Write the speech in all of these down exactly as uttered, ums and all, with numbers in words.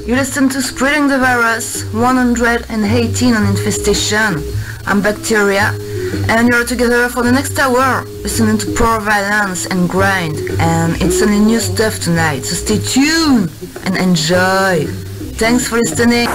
You listen to Spreading the Virus one hundred eighteen on Infestation. I'm Bacteria, and you're together for the next hour, listening to Power Violence and Grind, and it's only new stuff tonight, so stay tuned and enjoy. Thanks for listening.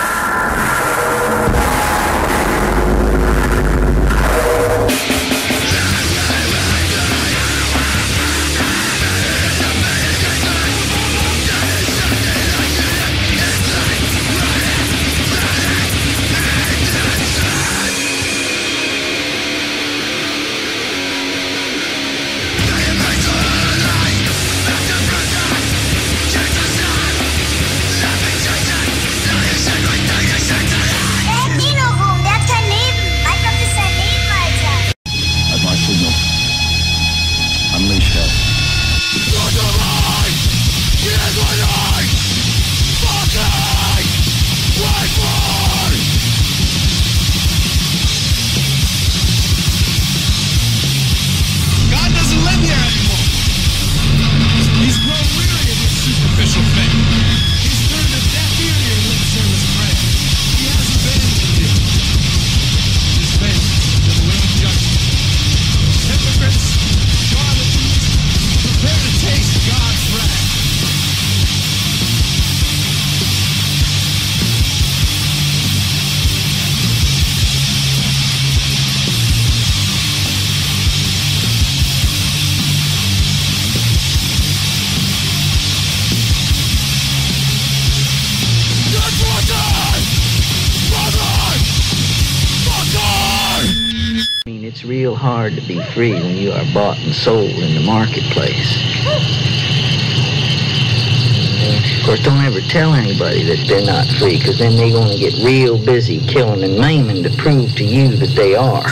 It's real hard to be free when you are bought and sold in the marketplace. Of course, don't ever tell anybody that they're not free, because then they're going to get real busy killing and maiming to prove to you that they are.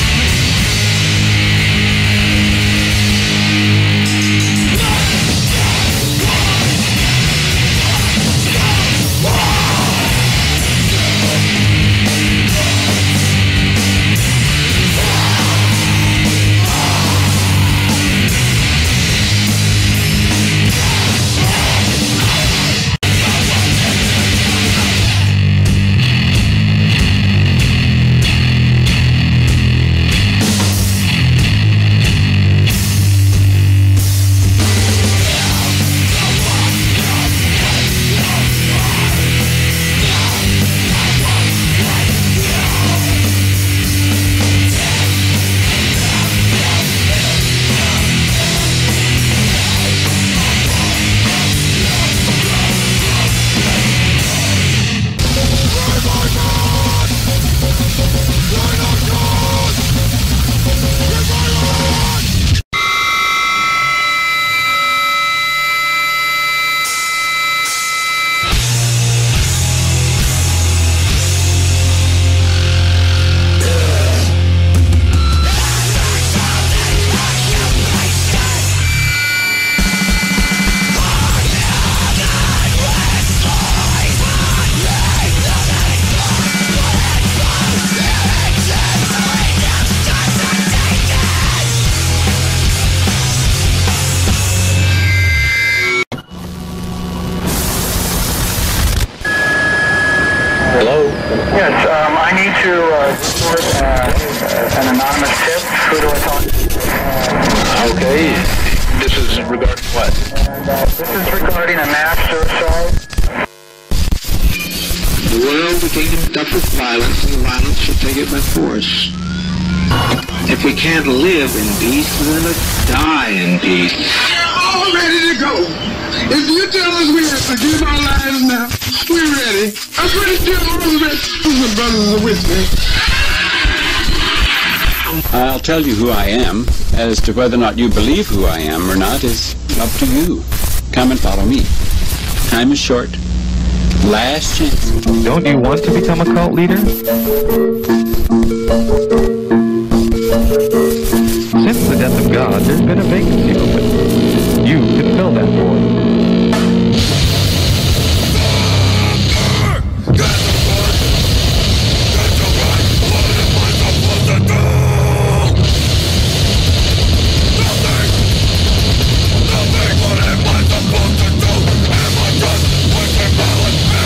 Hello? Yes, um, I need to uh, report uh, an anonymous tip. Who do I talk to? Uh, okay. This is regarding what? And, uh, this is regarding a mass suicide. The world became tough with violence, and violence should take it by force. If we can't live in peace, then let's die in peace. We're all ready to go. If you tell us we have to give our lives now, we're ready. I'm pretty sure all the rest of the brothers are with me. I'll tell you who I am. As to whether or not you believe who I am or not is up to you. Come and follow me. Time is short. Last chance. Don't you want to become a cult leader? Since the death of God, there's been a vacancy open. You can fill that void. Nothing, nothing what am I supposed to do? Am I just wasting balance?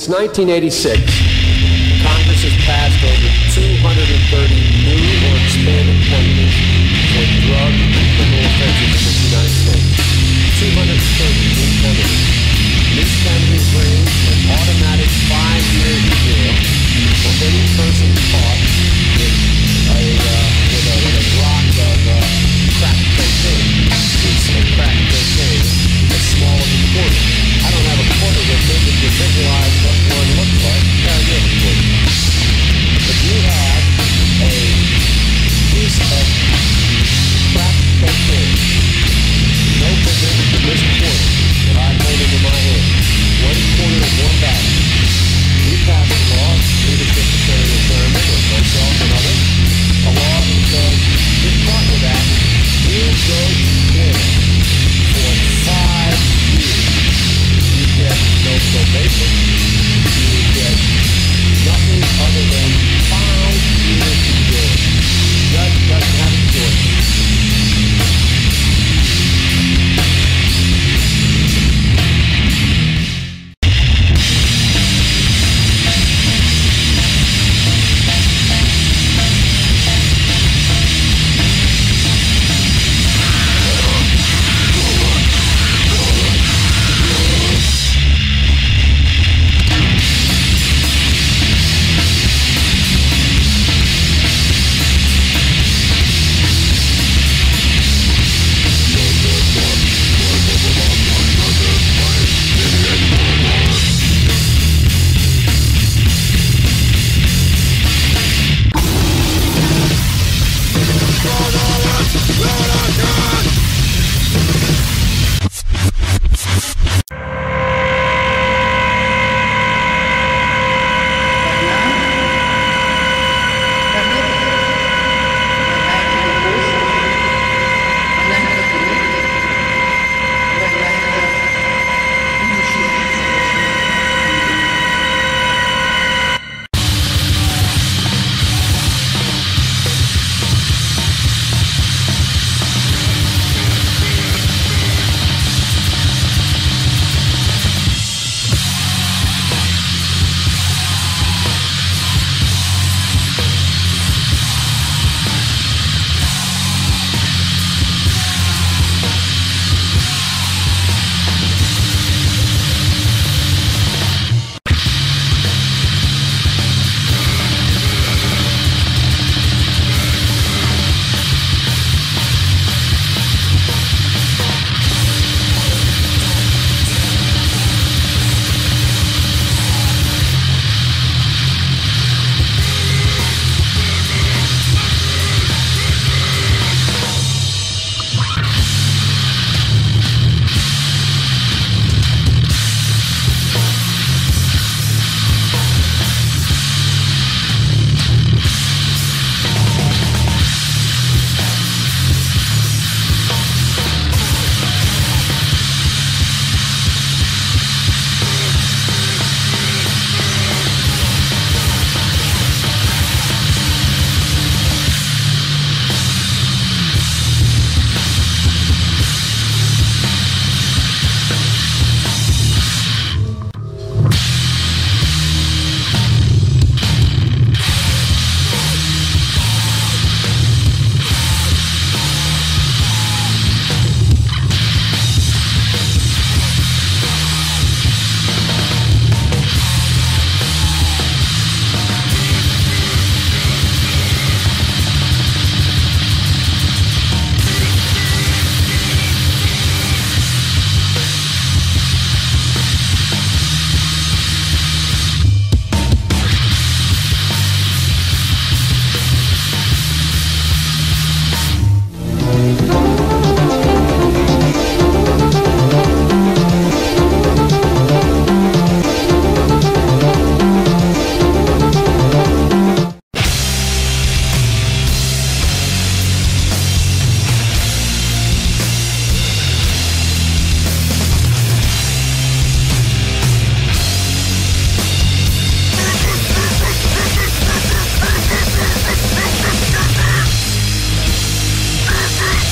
Since nineteen eighty-six, Congress has passed over two hundred thirty new or expanded penalties for drug and criminal offenses in the United States. two hundred thirty new penalties. These penalties range from automatic five-year jail for any person caught with a, uh, with a, with a rock of uh, crack cocaine, piece of crack cocaine as small as a quarter. I don't have a quarter with me, but you visualize what one looks like. Now you have a quarter. If you have a piece of crack cocaine, no bigger than this quarter that I'm holding in my hand, one quarter of one dollar. We pass a law, leadership of Senator Thurman or myself and others, a law that says if caught with that, you go to jail for five years. You get no probation. You get nothing other than five years in jail. The judge doesn't have a choice.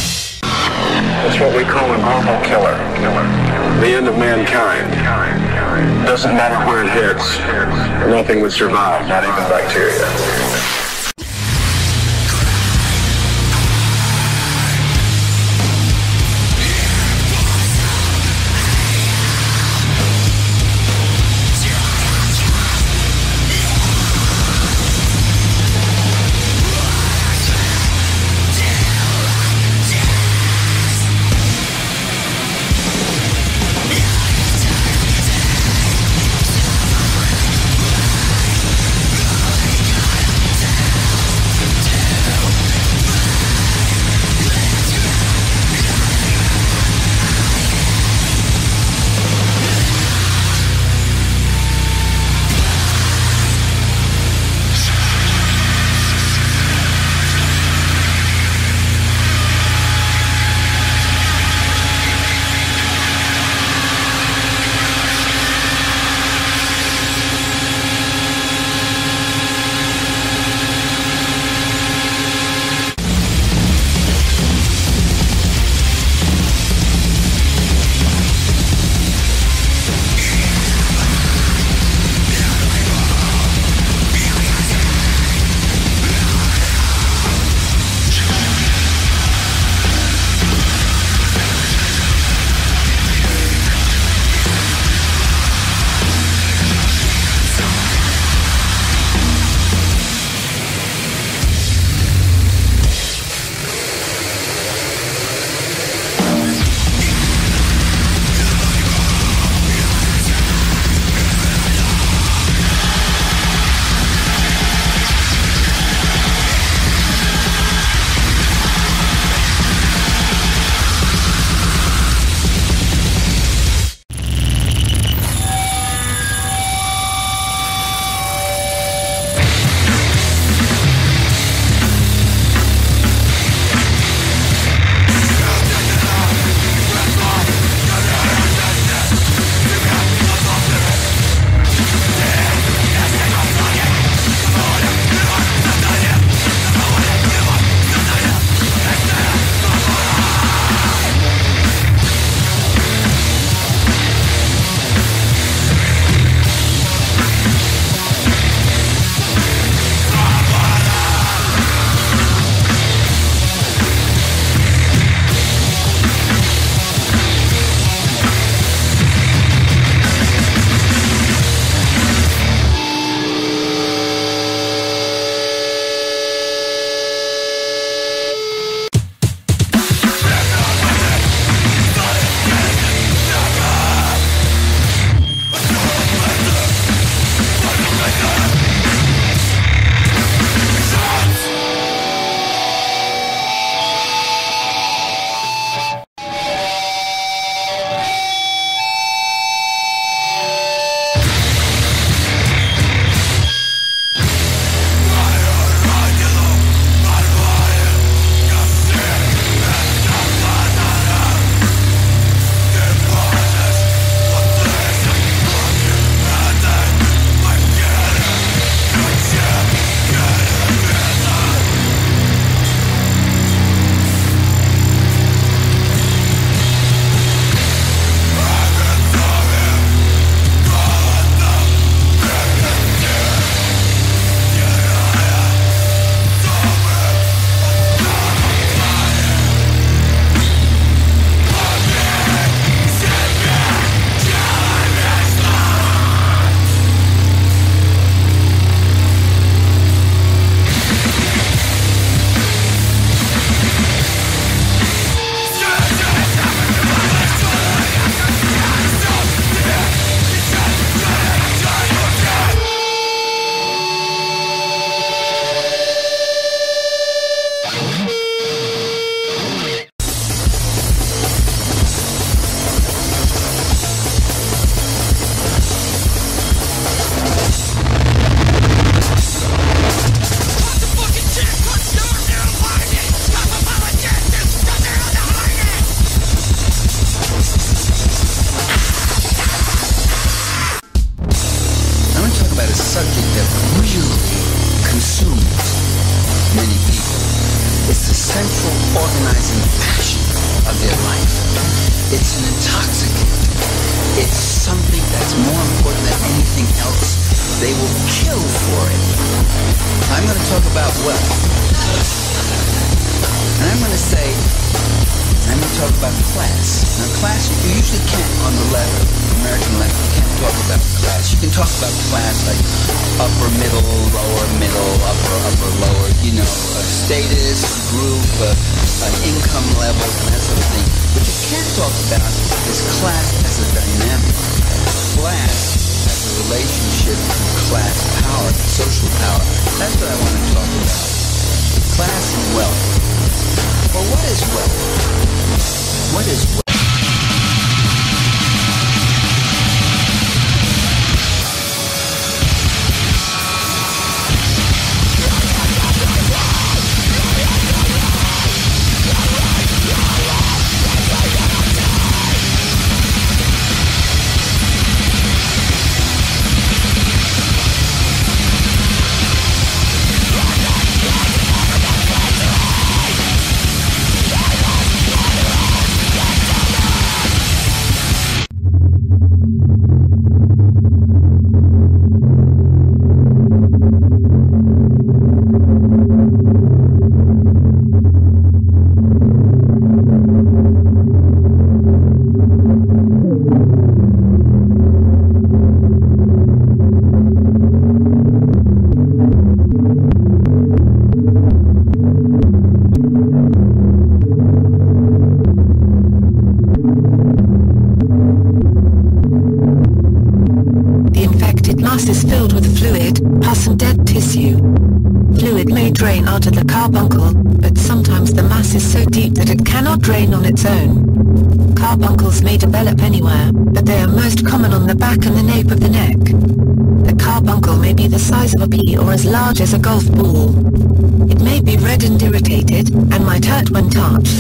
It's what we call a global killer. killer. The end of mankind. It doesn't matter where it hits. Nothing would survive, not even bacteria. It's an intoxicant. It's something that's more important than anything else, they will kill for it. I'm going to talk about wealth. And I'm going to say, I'm going to talk about class. Now class, you usually can't on the left, American left, you can't talk about class. You can talk about class like upper middle, lower middle, upper, upper, lower, you know, uh, status, group, uh, uh, income levels, and that sort of thing. What you can't talk about is class as a dynamic. Class as a relationship to class power, social power. That's what I want to talk about. Class and wealth. Well, what is wealth? What is wealth? Out of the carbuncle, but sometimes the mass is so deep that it cannot drain on its own. Carbuncles may develop anywhere, but they are most common on the back and the nape of the neck. The carbuncle may be the size of a pea or as large as a golf ball. It may be red and irritated, and might hurt when touched.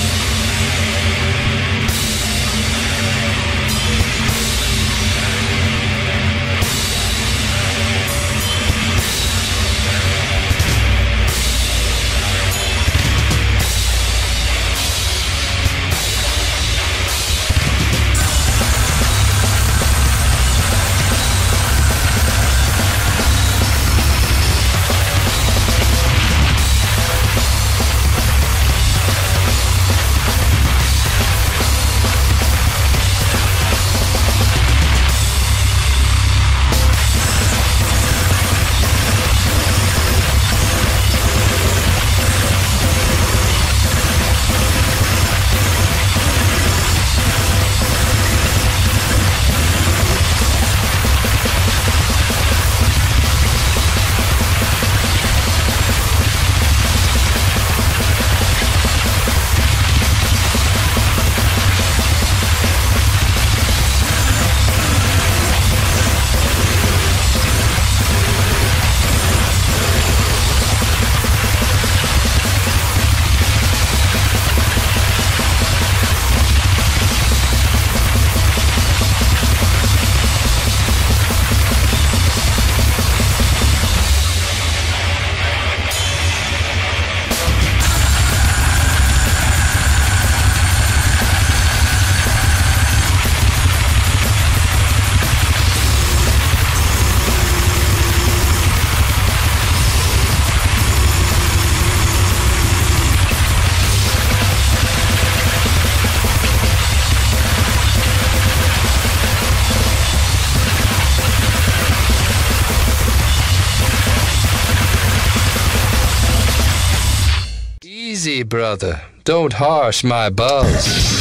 Easy, brother. Don't harsh my buzz.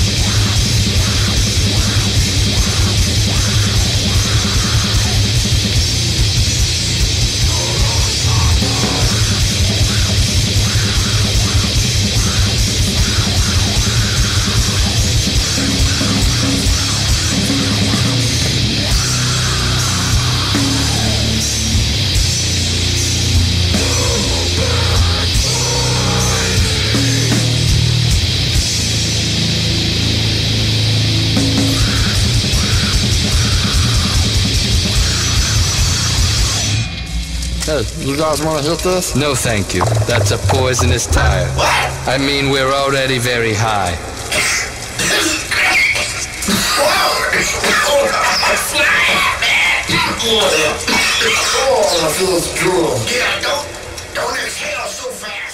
Hey, you guys want to hit this? No, thank you. That's a poisonous tire. What? I mean, we're already very high. Oh, I feel it's drool. Yeah, don't, don't exhale so fast.